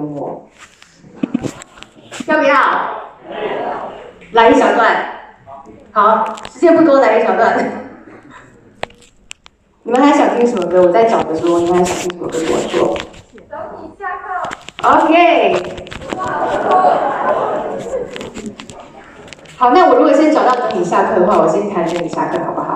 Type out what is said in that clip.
我，要不要？来一小段。好，时间不多，来一小段。你们还想听什么歌？我在找的时候，你们还想听什么歌？跟我说。 等你下课。 OK。好，那我如果先找到等你下课的话，我先弹等你下课，好不好？